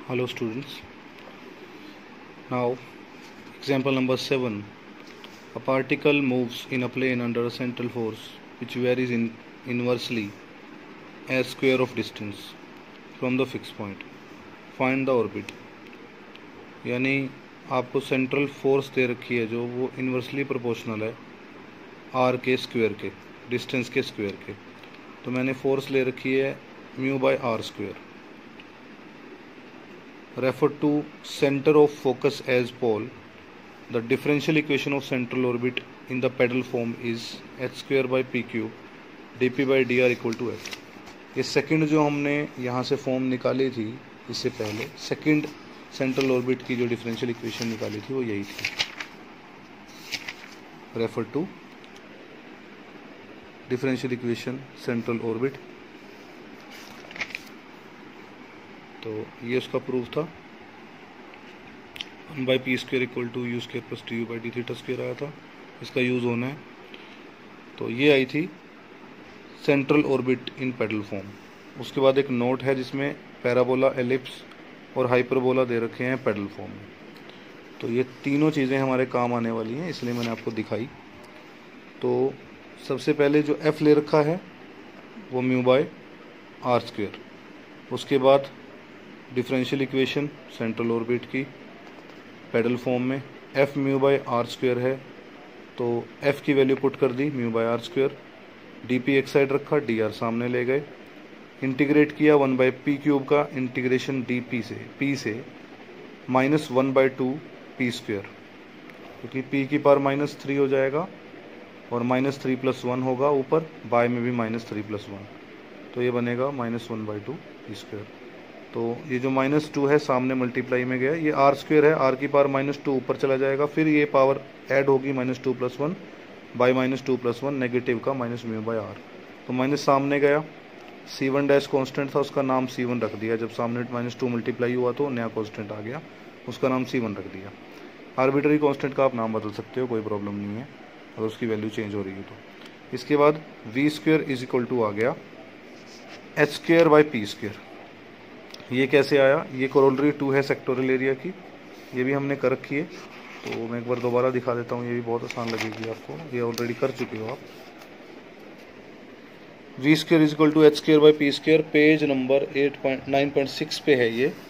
Hello students. Now example number 7. A particle moves in a plane under a central force which varies inversely as square of distance from the fixed point. Find the orbit. यानी आपको central force दे रखी है जो वो inversely proportional है R के square के, distance के स्क्वायर के। तो मैंने फोर्स ले रखी है mu by R square. Refer to center of focus as pole. The differential equation of central orbit in the pedal form is h square by p cube dp by dr equal to f. ये second जो हमने यहाँ से form निकाली थी इससे पहले, second central orbit की जो डिफरेंशियल इक्वेशन निकाली थी वो यही थी। Refer to differential equation central orbit. तो ये उसका प्रूफ था। 1/p square equal to you square plus T U by D theta square आया था, इसका यूज़ होना है। तो ये आई थी central orbit in pedal form. उसके बाद एक नोट है जिसमें पैराबोला, एलिप्स और हाइपरबोला दे रखे हैं पेडल फॉर्म में। तो ये तीनों चीज़ें हमारे काम आने वाली हैं, इसलिए मैंने आपको दिखाई। तो सबसे पहले जो एफ ले रखा है वो म्यू बाय आर स्क्वायर। उसके बाद डिफरेंशियल इक्वेशन सेंट्रल ऑर्बिट की पेडल फॉर्म में F mu by R square है, तो एफ की वैल्यू पुट कर दी mu by R square. D P एक साइड रखा, डी आर सामने ले गए, इंटीग्रेट किया 1/p क्यूब का इंटीग्रेशन डी पी से, पी से -1/2 p स्क्वायर, क्योंकि p की पावर -3 हो जाएगा और -3 + 1 होगा ऊपर, बाय में भी -3 + 1, तो ये बनेगा -1/2 p स्क्वायर। तो ये जो -2 है सामने मल्टीप्लाई में गया, ये आर स्क्वायर है, आर की पावर -2 ऊपर चला जाएगा, फिर ये पावर ऐड होगी -2 + 1 बाई -2 + 1 नेगेटिव का -म्यू बाय आर। तो माइनस सामने गया, C1 डैश कॉन्स्टेंट था, उसका नाम C1 रख दिया। जब सामने -2 मल्टीप्लाई हुआ तो नया कॉन्स्टेंट आ गया, उसका नाम C1 रख दिया। आर्बिट्री कॉन्स्टेंट का आप नाम बदल सकते हो, कोई प्रॉब्लम नहीं है अगर उसकी वैल्यू चेंज हो रही है तो। इसके बाद v square is equal to आ गया h square by p square. ये कैसे आया? ये कोरोलरी 2 है सेक्टोरियल एरिया की, ये भी हमने कर रखी है। तो मैं एक बार दोबारा दिखा देता हूँ, ये भी बहुत आसान लगेगी आपको, ये ऑलरेडी कर चुके हो आप। V square is equal to H square by P square, page number 9.6 पे है ये।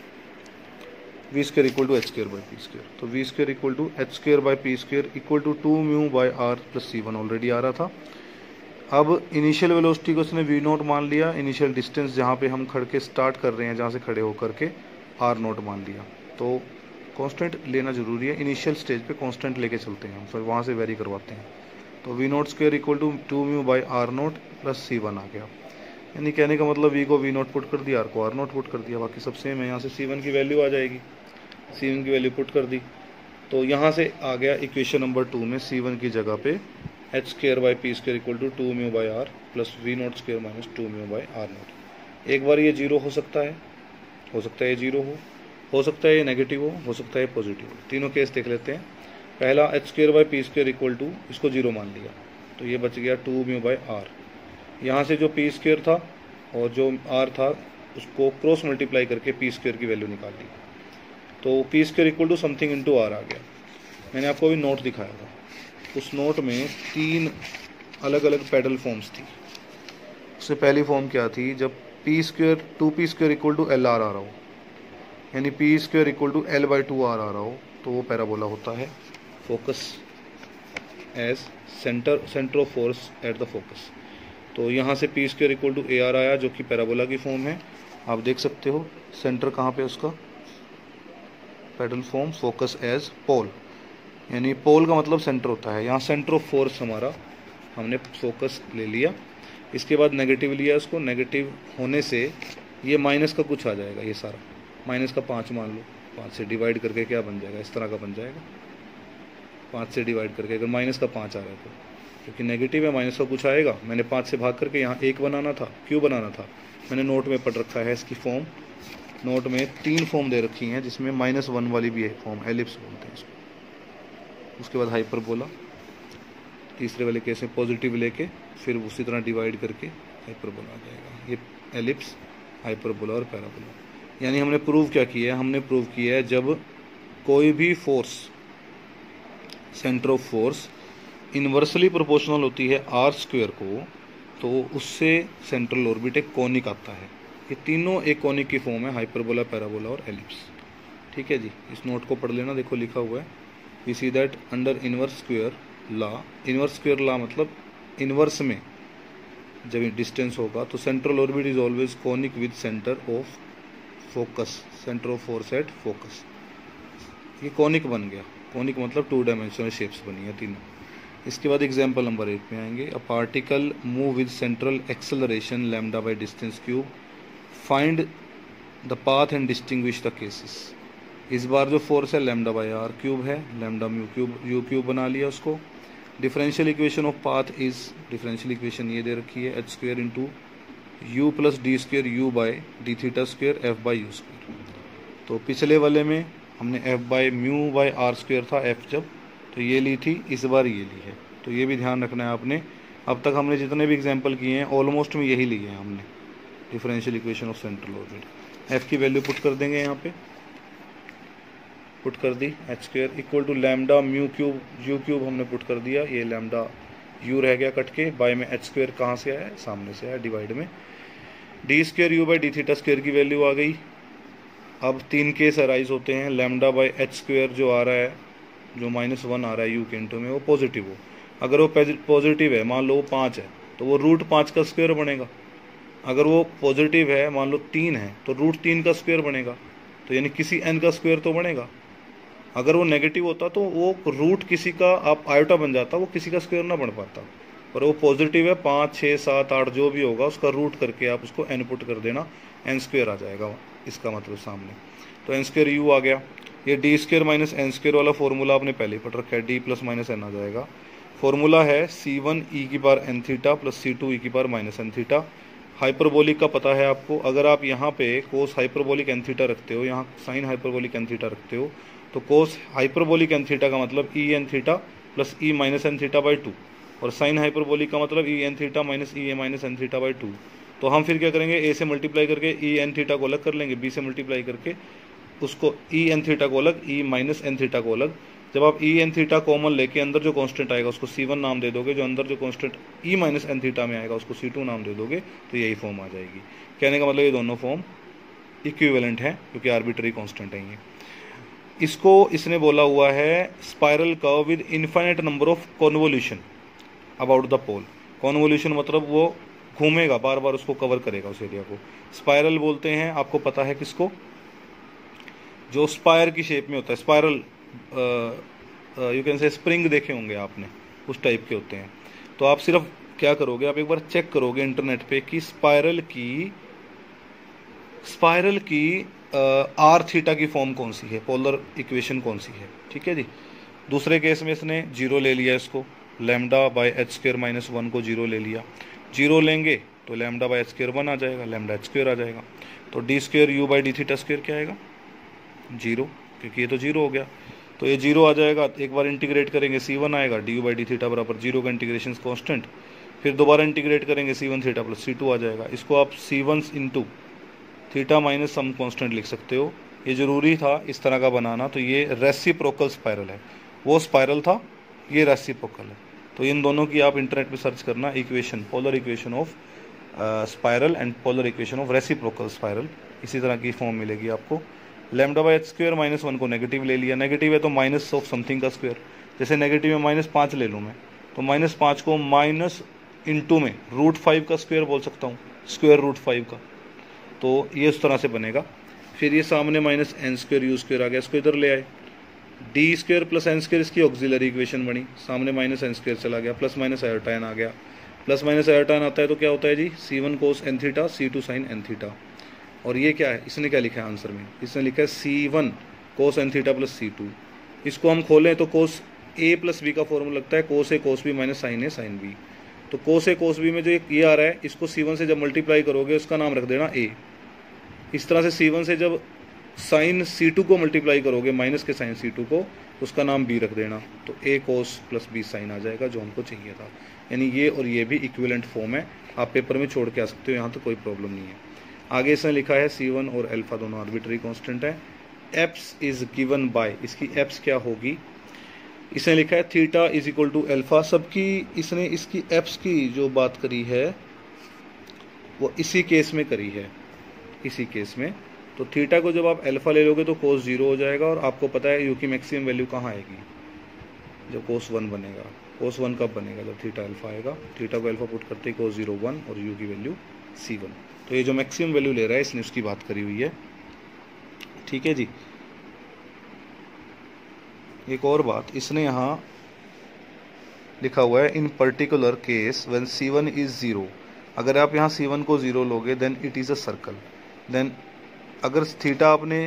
We square equal to H square by P square. तो V square equal to H square by P square equal to 2 mu by R plus C1 already आ रहा था। अब initial velocity को उसने v0 मान लिया, इनिशियल डिस्टेंस जहाँ पे हम खड़ के स्टार्ट कर रहे हैं, जहाँ से खड़े होकर के r0 मान लिया। तो कांस्टेंट लेना जरूरी है, इनिशियल स्टेज पे कांस्टेंट लेके चलते हैं हम, फिर वहाँ से वेरी करवाते हैं। तो v0 square equal to 2 mu by r0 plus C1 आ गया। यानी कहने का मतलब v को v0 पुट कर दिया, r को r0 पुट कर दिया, बाकी सब सेम है। यहाँ से C1 की वैल्यू आ जाएगी, C1 की वैल्यू पुट कर दी। तो यहाँ से आ गया इक्वेशन नंबर 2 में C1 की जगह पे h square by P square equal to 2 mu by R plus v0 square minus 2 mu by r0। एक बार ये जीरो हो सकता है ये जीरो हो सकता है ये नेगेटिव हो सकता है ये पॉजिटिव हो। तीनों केस देख लेते हैं। पहला h square by P square equal to, इसको जीरो मान लिया तो ये बच गया 2 म्यू बाई आर। यहाँ से जो पी स्क्वायर था और जो आर था उसको क्रॉस मल्टीप्लाई करके पी स्क्वायर की वैल्यू निकाल ली, तो P square equal to something into R आ गया। मैंने आपको अभी नोट दिखाया था, उस नोट में 3 अलग अलग पेडल फॉर्म्स थी। उससे पहली फॉर्म क्या थी? जब P square 2p square equal to L R आ रहा हो, यानी P square equal to L by 2 R आ रहा हो, तो वो पैराबोला होता है। Focus as centre of force at the focus. तो यहाँ से P square equal to A R आया जो कि पैराबोला की फॉर्म है। आप देख सकते हो सेंटर कहाँ पे उसका, pedal form focus as pole, यानी पोल का मतलब सेंटर होता है। यहाँ सेंटर ऑफ फोर्स हमारा हमने फोकस ले लिया। इसके बाद नेगेटिव लिया, इसको नेगेटिव होने से ये माइनस का कुछ आ जाएगा, ये सारा माइनस का 5 मान लो, 5 से डिवाइड करके क्या बन जाएगा, इस तरह का बन जाएगा। 5 से डिवाइड करके अगर माइनस का 5 आ रहा है तो, क्योंकि नेगेटिव है माइनस का कुछ आएगा। मैंने 5 से भाग करके यहाँ 1 बनाना था, क्यों बनाना था, मैंने नोट में पढ़ रखा है इसकी फॉर्म। नोट में 3 फॉर्म दे रखी हैं जिसमें -1 वाली भी है फॉर्म, एलिप्स बोलते हैं इसको। उसके बाद हाइपरबोला, तीसरे वाले केस में पॉजिटिव लेके फिर उसी तरह डिवाइड करके हाइपरबोला आ जाएगा। ये एलिप्स, हाइपरबोला और पैराबोला। यानी हमने प्रूव क्या किया है, हमने प्रूव किया है जब कोई भी force, centre of force inversely proportional होती है आर स्क्वायर को, तो उससे सेंट्रल ऑर्बिट एक कॉनिक आता है। ये तीनों एक कॉनिक की फॉर्म है, हाइपरबोला, पैराबोला और एलिप्स। ठीक है जी, इस नोट को पढ़ लेना, देखो लिखा हुआ है, we see that under inverse square law, inverse square law मतलब इनवर्स में जब डिस्टेंस होगा तो central orbit is always conic with centre of focus, centre of force at focus. ये कॉनिक बन गया, कॉनिक मतलब 2 डायमेंशनल शेप्स बनी है तीनों। इसके बाद एग्जाम्पल नंबर 8 में आएंगे, a particle move with central acceleration lambda by distance cube, find the path and distinguish the cases. इस बार जो फोर्स है लैम्डा बाय आर क्यूब है, lambda mu cube U cube बना लिया उसको। Differential equation of path is, differential equation ये दे रखी है, H square into U plus D square U by D theta square F by U square. तो पिछले वाले में हमने F by mu by R square था एफ जब, तो ये ली थी, इस बार ये ली है, तो ये भी ध्यान रखना है आपने। अब तक हमने जितने भी एग्जांपल किए हैं ऑलमोस्ट में यही लिए हैं हमने, differential equation of central orbit. F की वैल्यू पुट कर देंगे यहाँ पे, पुट कर दी, H square equal to lambda mu cube U cube हमने पुट कर दिया, ये लैम्डा यू रह गया कट के, बाय में एच स्क्वेयर कहाँ से आया, सामने से आया, डिवाइड में D square U by D theta square की वैल्यू आ गई। अब 3 केस अराइज होते हैं, लैम्डा बाई एच स्क्वेयर जो आ रहा है, जो -1 आ रहा है यू के इंटू में, वो पॉजिटिव हो, अगर वो पॉजिटिव है, मान लो वो 5 है तो वो √5 का स्क्वायर बनेगा। अगर वो पॉजिटिव है, मान लो 3 है तो √3 का स्क्वायर बनेगा, तो यानी किसी n का स्क्वायर तो बनेगा। अगर वो नेगेटिव होता तो वो रूट किसी का आप आयोटा बन जाता, वो किसी का स्क्वायर ना बन पाता। पर वो पॉजिटिव है, 5, 6, 7, 8 जो भी होगा उसका रूट करके आप उसको n पुट कर देना, n स्क्वायर आ जाएगा इसका मतलब सामने। तो n स्क्वायर यू आ गया। ये D square minus N square वाला फॉर्मूला आपने पहले ही पढ़ रखा है, डी प्लस माइनस एन आ जाएगा। फॉर्मूला है C1 e की power n theta plus C2 e की power minus n theta. Hyperbolic का पता है आपको, अगर आप यहाँ पे कोस हाइपरबोलिक n थीटा रखते हो, यहाँ साइन हाइपरबोलिक n थीटा रखते हो, तो कोस हाइपरबोलिक n थीटा का मतलब e n theta plus e minus n theta by 2, और साइन हाइपरबोलिक का मतलब e n थीटा minus e a minus n theta by 2। तो हम फिर क्या करेंगे, a से मल्टीप्लाई करके e n थीटा को अलग कर लेंगे, b से मल्टीप्लाई करके उसको e n थीटा को अलग, e माइनस n थीटा को अलग। जब आप e n थीटा कॉमन लेके अंदर जो कांस्टेंट आएगा उसको C1 नाम दे दोगे, जो अंदर जो constant e minus n theta में आएगा उसको C2 नाम दे दोगे, तो यही फॉर्म आ जाएगी। कहने का मतलब ये दोनों फॉर्म इक्विवेलेंट है क्योंकि आर्बिट्ररी कांस्टेंट है ये। इसको इसने बोला हुआ है spiral curve with infinite number of convolution about the pole. Convolution मतलब वो घूमेगा, बार बार उसको कवर करेगा उस एरिया को। स्पाइरल बोलते हैं, आपको पता है किसको, जो स्पायर की शेप में होता है, spiral you can say spring देखे होंगे आपने, उस टाइप के होते हैं। तो आप सिर्फ क्या करोगे, आप एक बार चेक करोगे इंटरनेट पे कि स्पाइरल की आर थीटा की फॉर्म कौन सी है, पोलर इक्वेशन कौन सी है। ठीक है जी। दूसरे केस में इसने 0 ले लिया, इसको lambda by H square minus 1 को 0 ले लिया। 0 लेंगे तो लैम्डा बाय एच स्क्वायर 1 आ जाएगा, लैम्डा एच स्क्वायर आ जाएगा। तो D square U by D theta square क्या आएगा, 0, क्योंकि ये तो 0 हो गया, तो ये 0 आ जाएगा। एक बार इंटीग्रेट करेंगे C1 आएगा, D you by D theta बराबर 0 का इंटीग्रेशन कॉन्स्टेंट। फिर दोबारा इंटीग्रेट करेंगे C1 थीटा प्लस C2 आ जाएगा। इसको आप C1 into theta minus some constant लिख सकते हो। ये ज़रूरी था इस तरह का बनाना, तो ये रेसिप्रोकल स्पाइरल है, वो स्पाइरल था, ये रेसिप्रोकल है। तो इन दोनों की आप इंटरनेट पे सर्च करना, equation, polar equation of spiral and polar equation of reciprocal spiral, इसी तरह की फॉर्म मिलेगी आपको। Lambda by H square minus 1 को नेगेटिव ले लिया, नेगेटिव है तो माइनस ऑफ समथिंग का स्क्वायर, जैसे नेगेटिव में -5 ले लूँ मैं, तो -5 को माइनस इंटू में √5 का स्क्वायर बोल सकता हूँ, स्क्वायर √5 का, तो ये उस तरह से बनेगा। फिर ये सामने minus N square you square आ गया, इसको इधर ले आए, D square plus N square इसकी ऑक्सिलरी इक्वेशन बनी, सामने माइनस एन स्क्वायर चला गया, प्लस माइनस आयोटाइन आ गया। प्लस माइनस आयोटाइन आता है तो क्या होता है जी, C1 cos N theta C2 sine N theta. और ये क्या है, इसने क्या लिखा है आंसर में, इसने लिखा है C1 cos N theta plus C2। इसको हम खोलें तो कोस A प्लस B का फॉर्मूला लगता है cos A cos B minus sine A sine B। तो कोस A कोस B में जो ये आ रहा है, इसको C1 से जब मल्टीप्लाई करोगे उसका नाम रख देना A। इस तरह से C1 से जब साइन C2 को मल्टीप्लाई करोगे, माइनस के साइन C2 को, उसका नाम B रख देना, तो A cos plus B sine आ जाएगा, जो हमको चाहिए था। यानी ये और ये भी इक्विवेलेंट फॉर्म है, आप पेपर में छोड़ के आ सकते हो, यहाँ तो कोई प्रॉब्लम नहीं है। आगे इसने लिखा है C1 और अल्फा दोनों आर्बिट्री कांस्टेंट है। एप्स इज गिवन बाय, इसकी एप्स क्या होगी, इसने लिखा है theta is equal to alpha. सबकी इसने इसकी एप्स की जो बात करी है वो इसी केस में करी है, इसी केस में। तो थीटा को जब आप अल्फा ले लोगे तो कोस 0 हो जाएगा, और आपको पता है यू की मैक्सिमम वैल्यू कहाँ आएगी, जब कोस 1 बनेगा। कोस 1 कब बनेगा, जब थीटा अल्फा आएगा। थीटा को अल्फा पुट करते ही कोस 0 1 और यू की वैल्यू C1। तो ये जो मैक्सिमम वैल्यू ले रहा है इसने उसकी बात करी हुई है, ठीक है जी। एक और बात इसने यहाँ लिखा हुआ है, in particular case when C1 is 0, अगर आप यहाँ C1 को 0 लोगे then it is a circle. Then अगर थीटा आपने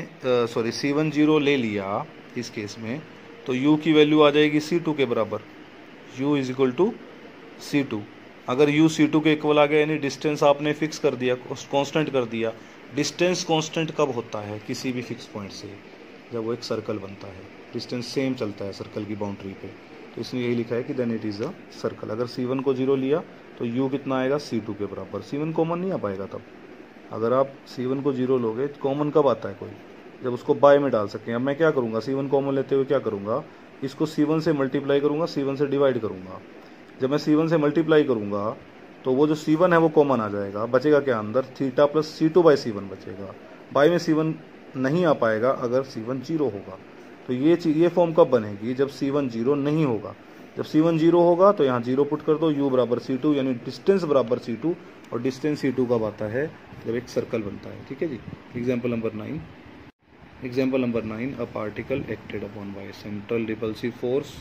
C1 0 ले लिया इस केस में, तो u की वैल्यू आ जाएगी C2 के बराबर, u is equal to C2। अगर u C2 के इक्वल आ गया यानी डिस्टेंस आपने फिक्स कर दिया, कांस्टेंट कर दिया। डिस्टेंस कांस्टेंट कब होता है, किसी भी फिक्स पॉइंट से, जब वो एक सर्कल बनता है, डिस्टेंस सेम चलता है सर्कल की बाउंड्री पे। तो इसने यही लिखा है कि then it is a circle. अगर C1 को 0 लिया तो u कितना आएगा, C2 के बराबर। C1 कॉमन नहीं आ पाएगा तब, अगर आप C1 को 0 लोगे, कॉमन कब आता है कोई, जब उसको बाय में डाल सकें। अब मैं क्या करूँगा, C1 कॉमन लेते हुए क्या करूँगा, इसको C1 से मल्टीप्लाई करूँगा, C1 से डिवाइड करूँगा। जब मैं C1 से मल्टीप्लाई करूँगा तो वो जो C1 है वो कॉमन आ जाएगा, बचेगा क्या अंदर, theta plus C2 by C1 बचेगा। बाय में C1 नहीं आ पाएगा अगर C1 0 होगा। तो ये फॉर्म कब बनेगी, जब C1 0 नहीं होगा। जब C1 0 होगा तो यहाँ 0 पुट कर दो, u बराबर C2 यानी डिस्टेंस बराबर C2, और डिस्टेंस C2 कब आता है, जब एक सर्कल बनता है, ठीक है जी। Example number 9, example number 9, a particle acted upon by central repulsive force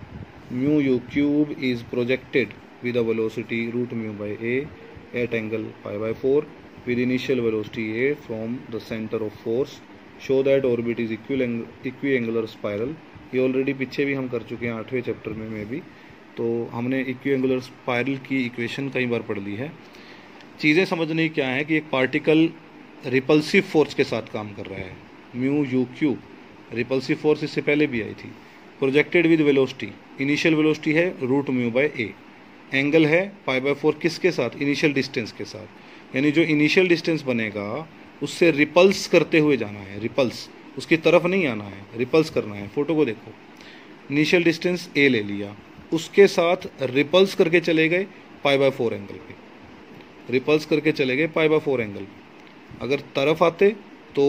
mu u cube is projected with a velocity root mu by a at angle pi by 4 with initial velocity a from the center of force, show that orbit is equiangular spiral। ये already पीछे भी हम कर चुके हैं 8वें chapter में भी, तो हमने इक्विएंगुलर स्पाइरल की इक्वेशन कई बार पढ़ ली है। चीज़ें समझने क्या है कि एक पार्टिकल रिपल्सिव फोर्स के साथ काम कर रहा है, mu u q, repulsive force इससे पहले भी आई थी। Projected with velocity, initial velocity है root mu by a, angle है पाई बाय 4 किसके साथ, इनिशियल डिस्टेंस के साथ। यानी जो इनिशियल डिस्टेंस बनेगा उससे रिपल्स करते हुए जाना है, रिपल्स, उसकी तरफ नहीं आना है, रिपल्स करना है। फोटो को देखो, इनिशियल डिस्टेंस ए ले लिया, उसके साथ रिपल्स करके चले गए पाई बाय 4 एंगल पे, रिपल्स करके चले गए पाई बाय 4 एंगल पे। अगर तरफ आते तो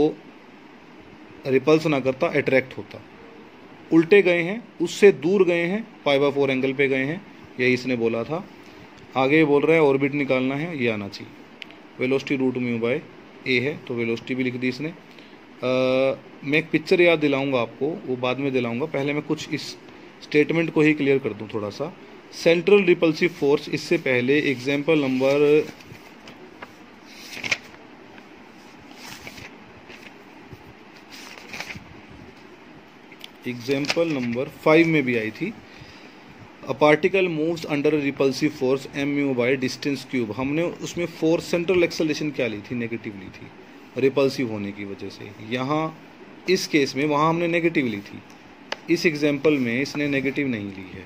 रिपल्स ना करता, अट्रैक्ट होता। उल्टे गए हैं, उससे दूर गए हैं, पाई बाय 4 एंगल पे गए हैं, यही इसने बोला था। आगे बोल रहा है ऑर्बिट निकालना है, ये आना चाहिए। Velocity root mu by a है, तो वेलोसिटी भी लिख दी इसने। मैं एक पिक्चर याद दिलाऊंगा आपको, वो बाद में दिलाऊंगा, पहले मैं कुछ इस स्टेटमेंट को ही क्लियर कर दूं थोड़ा सा। सेंट्रल रिपल्सिव फोर्स, इससे पहले एग्जाम्पल नंबर 5 में भी आई थी। A particle moves under repulsive force m mu by distance cube. हमने उसमें फोर्स सेंट्रल एक्सेलरेशन क्या ली थी, नेगेटिव ली थी, रिपल्सिव होने की वजह से। यहाँ इस केस में वहाँ हमने नेगेटिव ली थी, इस एग्जाम्पल में इसने नेगेटिव नहीं ली है।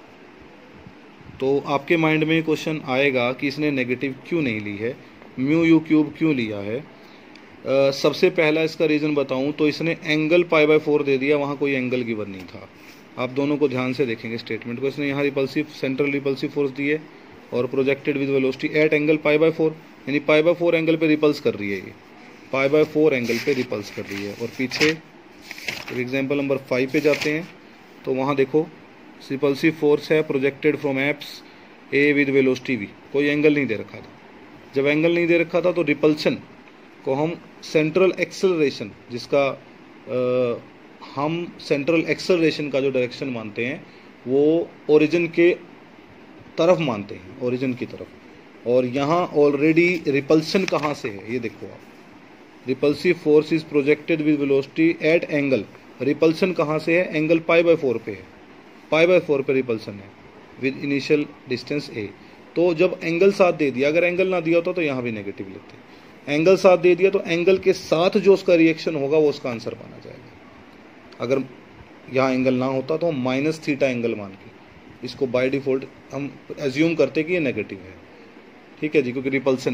तो आपके माइंड में क्वेश्चन आएगा कि इसने नेगेटिव क्यों नहीं ली है, म्यू यू क्यूब क्यों लिया है। सबसे पहला इसका रीज़न बताऊं तो इसने एंगल पाई बाय 4 दे दिया, वहाँ कोई एंगल गिवन नहीं था। आप दोनों को ध्यान से देखेंगे स्टेटमेंट को, इसने यहाँ रिपल्सिव, सेंट्रल रिपल्सिव फोर्स दी है और projected with velocity at angle pi by 4, यानी पाई बाय 4 एंगल पे रिपल्स कर रही है, ये पाई बाय 4 एंगल पे रिपल्स कर रही है। और पीछे एग्जाम्पल नंबर 5 पे जाते हैं तो वहाँ देखो रिपल्सिव फोर्स है projected from apse a with velocity v, कोई एंगल नहीं दे रखा था। जब एंगल नहीं दे रखा था तो रिपल्सन को हम सेंट्रल एक्सेलरेशन, जिसका हम सेंट्रल एक्सेलरेशन का जो डायरेक्शन मानते हैं वो ओरिजिन के तरफ मानते हैं, ओरिजिन की तरफ। और यहाँ ऑलरेडी रिपल्सन कहाँ से है ये देखो आप, repulsive force is projected with velocity at angle, repulsion कहाँ से है, एंगल पाई बाय 4 पे है, पाई बाय 4 पे रिपल्सन है विद इनिशियल डिस्टेंस ए। तो जब एंगल साथ दे दिया, अगर एंगल ना दिया होता तो यहाँ भी नेगेटिव लेते, एंगल साथ दे दिया तो एंगल के साथ जो उसका रिएक्शन होगा वो उसका आंसर माना जाएगा। अगर यहाँ एंगल ना होता तो हम माइनस थीटा एंगल मान के इसको बाय डिफॉल्ट हम एज्यूम करते कि ये नेगेटिव है, ठीक है जी, क्योंकि रिपल्सन है।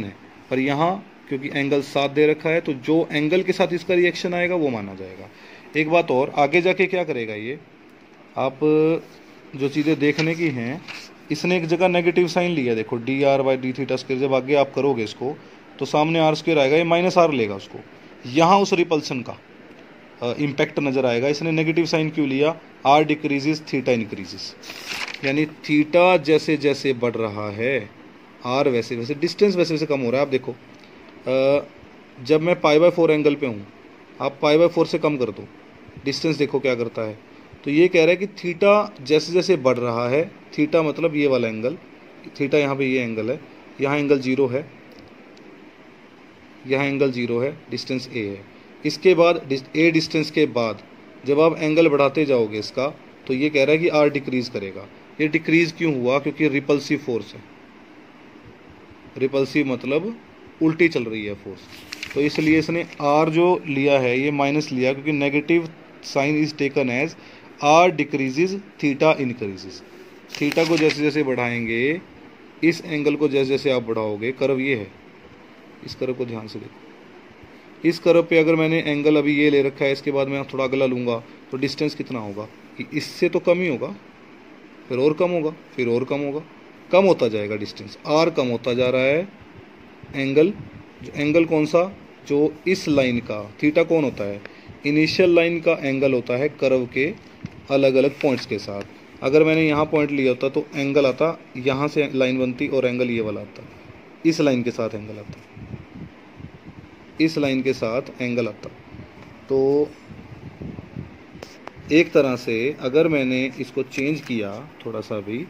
पर यहाँ क्योंकि एंगल 7 दे रखा है तो जो एंगल के साथ इसका रिएक्शन आएगा वो माना जाएगा। एक बात और, आगे जाके क्या करेगा ये, आप जो चीज़ें देखने की हैं, इसने एक जगह नेगेटिव साइन लिया, देखो d r by D theta square, जब आगे आप करोगे इसको तो सामने आर स्क्वायर आएगा, ये माइनस आर लेगा उसको, यहाँ उस रिपल्सन का इम्पैक्ट नज़र आएगा। इसने नेगेटिव साइन क्यों लिया, आर डिक्रीजेस थीटा इंक्रीजेस, यानी थीटा जैसे जैसे बढ़ रहा है आर वैसे वैसे, डिस्टेंस वैसे वैसे कम हो रहा है। आप देखो जब मैं π/4 एंगल पे हूँ, आप π/4 से कम कर दो, डिस्टेंस देखो क्या करता है। तो ये कह रहा है कि थीटा जैसे जैसे बढ़ रहा है, थीटा मतलब ये वाला एंगल, थीटा यहाँ पे ये एंगल है, यहाँ एंगल 0 है, यहाँ एंगल 0 है, डिस्टेंस ए है। इसके बाद ए डिस्टेंस के बाद जब आप एंगल बढ़ाते जाओगे इसका, तो ये कह रहा है कि आर डिक्रीज करेगा। ये डिक्रीज क्यों हुआ, क्योंकि रिपल्सिव फोर्स है, रिपल्सिव मतलब उल्टी चल रही है फोर्स, तो इसलिए इसने आर जो लिया है ये माइनस लिया, क्योंकि negative sign is taken as r decreases theta increases. Theta को जैसे जैसे बढ़ाएंगे, इस एंगल को जैसे जैसे आप बढ़ाओगे, कर्व ये है, इस कर्व को ध्यान से देखो, इस कर्व पे अगर मैंने एंगल अभी ये ले रखा है, इसके बाद मैं थोड़ा अगला लूँगा तो डिस्टेंस कितना होगा, इससे तो कम ही होगा, फिर और कम होगा, फिर और कम होगा, कम होता जाएगा डिस्टेंस, आर कम होता जा रहा है। एंगल, एंगल कौन सा, जो इस लाइन का, थीटा कौन होता है, इनिशियल लाइन का एंगल होता है कर्व के अलग अलग पॉइंट्स के साथ। अगर मैंने यहाँ पॉइंट लिया होता तो एंगल आता, यहाँ से लाइन बनती और एंगल ये वाला आता, इस लाइन के साथ एंगल आता, इस लाइन के साथ एंगल आता। तो एक तरह से अगर मैंने इसको चेंज किया थोड़ा सा भी,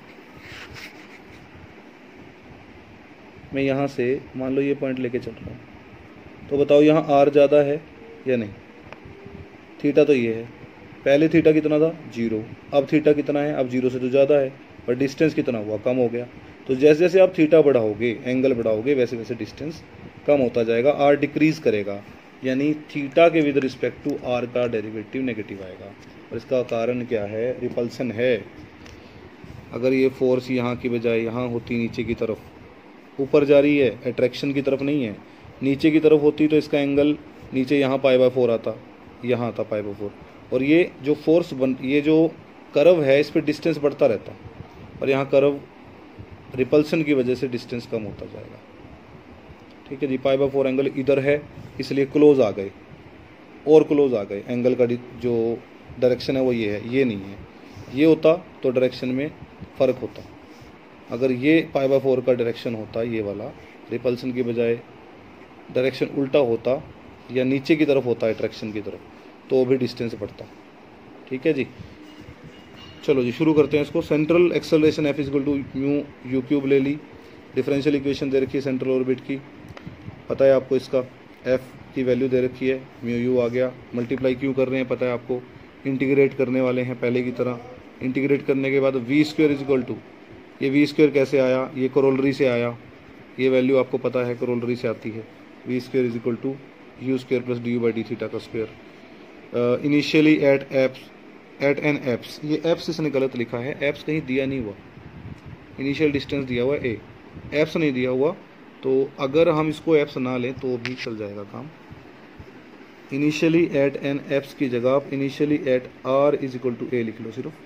मैं यहाँ से मान लो ये पॉइंट लेके चल रहा हूँ, तो बताओ यहाँ आर ज़्यादा है या नहीं, थीटा तो ये है, पहले थीटा कितना था 0, अब थीटा कितना है, अब 0 से तो ज़्यादा है, पर डिस्टेंस कितना हुआ, कम हो गया। तो जैसे जैसे आप थीटा बढ़ाओगे, एंगल बढ़ाओगे, वैसे वैसे डिस्टेंस कम होता जाएगा, आर डिक्रीज करेगा, यानी थीटा के विद रिस्पेक्ट टू आर का डेरिवेटिव नेगेटिव आएगा। और इसका कारण क्या है, रिपल्सन है। अगर ये फोर्स यहाँ की बजाय यहाँ होती, नीचे की तरफ ऊपर जा रही है, अट्रैक्शन की तरफ नहीं है, नीचे की तरफ होती तो इसका एंगल नीचे यहाँ π/4 आता, यहाँ आता π/4, और ये जो फोर्स ये जो कर्व है इस पर डिस्टेंस बढ़ता रहता, और यहाँ कर्व रिपल्सन की वजह से डिस्टेंस कम होता जाएगा। ठीक है जी, π/4 एंगल इधर है इसलिए क्लोज आ गए, और क्लोज आ गए, एंगल का जो डायरेक्शन है वो ये है, ये नहीं है। ये होता तो डायरेक्शन में फ़र्क होता, अगर ये π/4 का डायरेक्शन होता, ये वाला रिपल्सन की बजाय डायरेक्शन उल्टा होता या नीचे की तरफ होता अट्रैक्शन की तरफ, तो भी डिस्टेंस बढ़ता। ठीक है जी, चलो जी शुरू करते हैं इसको। Central acceleration f equal to mu u cube ले ली, डिफरेंशियल इक्वेशन दे रखी है सेंट्रल ऑर्बिट की, पता है आपको इसका एफ की वैल्यू दे रखी है, म्यू यू आ गया, मल्टीप्लाई क्यों कर रहे हैं पता है आपको, इंटीग्रेट करने वाले हैं पहले की तरह। इंटीग्रेट करने के बाद v square is equal to, ये वी स्क्वायर कैसे आया, ये करोलरी से आया, ये वैल्यू आपको पता है करोलरी से आती है, v square is equal to you square plus d you by D theta का square. Initially at an apse, ये एप्स इसने गलत लिखा है, एप्स कहीं दिया नहीं हुआ, इनिशियल डिस्टेंस दिया हुआ ए, एप्स नहीं दिया हुआ, तो अगर हम इसको एप्स ना लें तो भी चल जाएगा काम। इनिशियली एट एन एप्स की जगह आप initially at r is equal to a लिख लो, सिर्फ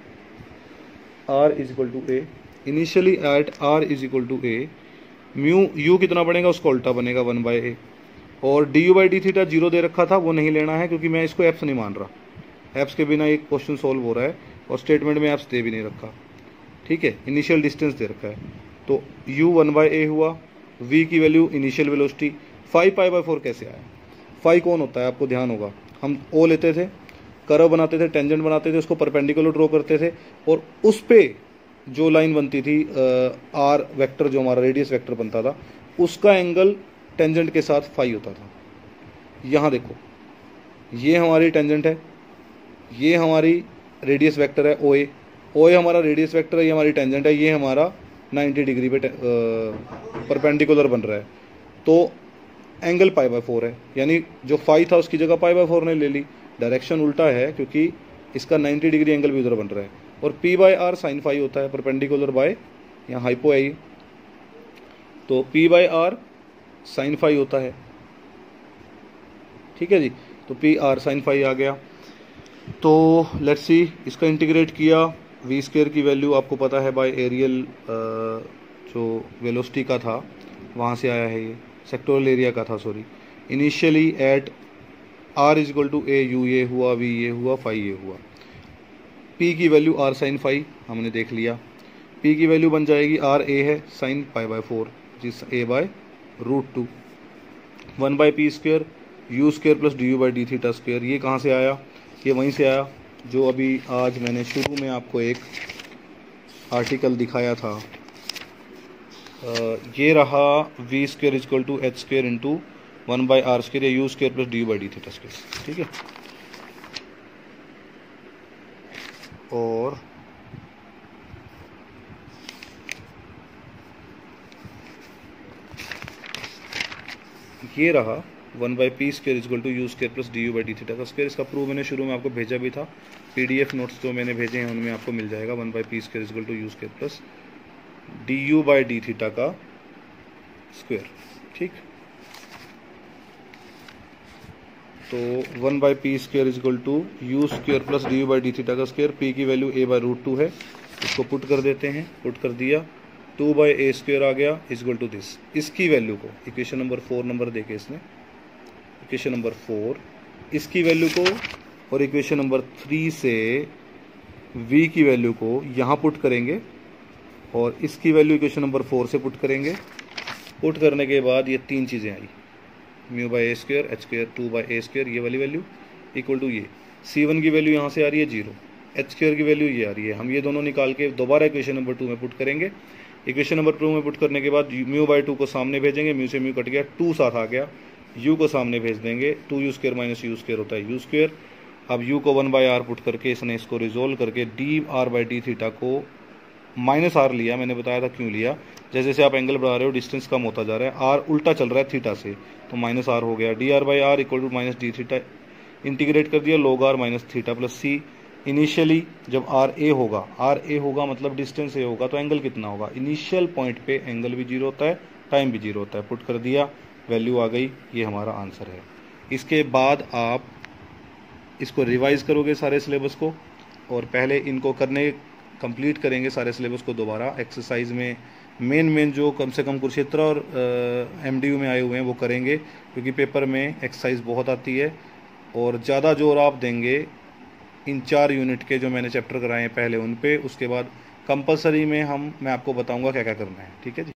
r is equal to a, initially at r is equal to a, mu u कितना बनेगा उसका उल्टा बनेगा 1/a, और d you by D theta 0 दे रखा था वो नहीं लेना है क्योंकि मैं इसको एप्स नहीं मान रहा, एप्स के बिना एक क्वेश्चन सॉल्व हो रहा है और स्टेटमेंट में एप्स दे भी नहीं रखा। ठीक है, इनिशियल डिस्टेंस दे रखा है, तो u 1/a हुआ, v की वैल्यू इनिशियल वेलोसिटी, 5π/4 कैसे आया, 5 कौन होता है आपको ध्यान होगा, हम o लेते थे, कर्व बनाते थे, टेंजेंट बनाते थे, उसको परपेंडिकुलर ड्रॉ करते थे और उस पे जो लाइन बनती थी आर वेक्टर, जो हमारा रेडियस वेक्टर बनता था, उसका एंगल टेंजेंट के साथ फाई होता था। यहाँ देखो ये हमारी टेंजेंट है, ये हमारी रेडियस वेक्टर है OA, OA हमारा रेडियस वेक्टर है, ये हमारी टेंजेंट है, ये हमारा 90 डिग्री पे परपेंडिकुलर बन रहा है, तो एंगल π/4 है, यानी जो फाई था उसकी जगह π/4 ने ले ली, डायरेक्शन उल्टा है क्योंकि इसका 90 डिग्री एंगल भी उधर बन रहा है, और p/r साइन फाई होता है, परपेंडिकुलर बाय यहाँ हाइपो है, तो p/r साइन फाई होता है, ठीक है जी। तो पी आर साइन फाई आ गया। तो लेट्स सी, इसका इंटीग्रेट किया, वी स्क्वायर की वैल्यू आपको पता है बाय एरियल जो वेलोसिटी का था वहाँ से आया है, ये सेक्टोरल एरिया का था, sorry. Initially at r is equal to a u ये हुआ, वी ये हुआ, फाई ये हुआ। पी की वैल्यू आर साइन फाई हमने देख लिया। पी की वैल्यू बन जाएगी, आर ए है साइन पाई बाय 4 जिस a by √2, 1 by P square you square plus d you by D theta square. ये कहाँ से आया? ये वहीं से आया जो अभी आज मैंने शुरू में आपको एक आर्टिकल दिखाया था। ये रहा v square is equal to H square into 1 by r square या u square plus d you by D theta square, ठीक है। और ये रहा 1 by P square is equal to you square plus d you by D theta का square. इसका proof मैंने शुरू में आपको भेजा भी था, पीडीएफ नोट्स जो मैंने भेजे हैं उनमें आपको मिल जाएगा। 1 by P square is equal to you square plus d you by D theta का स्क्वायर, ठीक। तो 1 by P square is equal to you square plus d you by D theta का स्क्वायर। पी की value a by √2 है, इसको put कर देते हैं, पुट कर दिया, 2 बाई ए स्क्वायर आ गया इज इक्वल टू दिस। इसकी वैल्यू को इक्वेशन नंबर 4 नंबर देके इसने, इक्वेशन नंबर 4 इसकी वैल्यू को और इक्वेशन नंबर 3 से v की वैल्यू को यहाँ पुट करेंगे और इसकी वैल्यू इक्वेशन नंबर 4 से पुट करेंगे। पुट करने के बाद ये तीन चीज़ें आई, mu by a square h square 2 by a square ये वाली वैल्यू इक्वल टू ये C1 की वैल्यू यहाँ से आ रही है 0, एच स्क्वायर की वैल्यू ये आ रही है। हम ये दोनों निकाल के दोबारा इक्वेशन नंबर 2 में पुट करेंगे। इक्वेशन नंबर 2 में पुट करने के बाद म्यू बाई 2 को सामने भेजेंगे, म्यू से म्यू कट गया, 2 साथ आ गया, u को सामने भेज देंगे, 2 u square minus u square होता है यू स्क्वायर। अब u को 1 बाई आर पुट करके इसने इसको रिजोल्व करके d r by D theta को माइनस आर लिया, मैंने बताया था क्यों लिया। जैसे जैसे आप एंगल बढ़ा रहे हो डिस्टेंस कम होता जा रहा है, आर उल्टा चल रहा है थीटा से, तो माइनस आर हो गया। D r by r equal to minus d theta, integrate कर दिया, log r minus theta plus c. Initially जब आर ए होगा मतलब डिस्टेंस ए होगा तो एंगल कितना होगा? इनिशियल पॉइंट पे एंगल भी 0 होता है, टाइम भी 0 होता है। पुट कर दिया, वैल्यू आ गई, ये हमारा आंसर है। इसके बाद आप इसको रिवाइज करोगे सारे सिलेबस को, और पहले इनको कंप्लीट करेंगे सारे सिलेबस को दोबारा। एक्सरसाइज में मेन जो कम से कम कुरुक्षेत्र और एमडीयू में आए हुए हैं वो करेंगे, क्योंकि पेपर में एक्सरसाइज बहुत आती है और ज़्यादा जोर आप देंगे इन 4 यूनिट के जो मैंने चैप्टर कराए हैं पहले उन पे। उसके बाद कंपलसरी में मैं आपको बताऊंगा क्या क्या करना है, ठीक है जी।